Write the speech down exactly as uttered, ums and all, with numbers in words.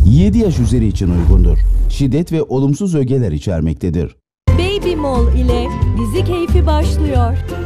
yedi yaş üzeri için uygundur. Şiddet ve olumsuz ögeler içermektedir. Baby Mol ile dizi keyfi başlıyor.